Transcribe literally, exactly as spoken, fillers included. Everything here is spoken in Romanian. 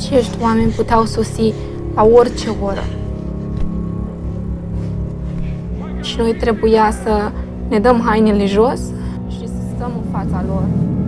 Acești oameni puteau sosi la orice oră. Și noi trebuia să ne dăm hainele jos și să stăm în fața lor.